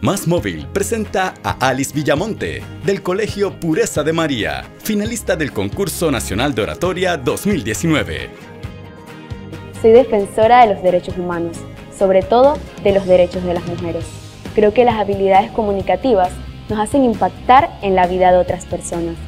Más Móvil presenta a Alice Villamonte, del Colegio Pureza de María, finalista del Concurso Nacional de Oratoria 2019. Soy defensora de los derechos humanos, sobre todo de los derechos de las mujeres. Creo que las habilidades comunicativas nos hacen impactar en la vida de otras personas.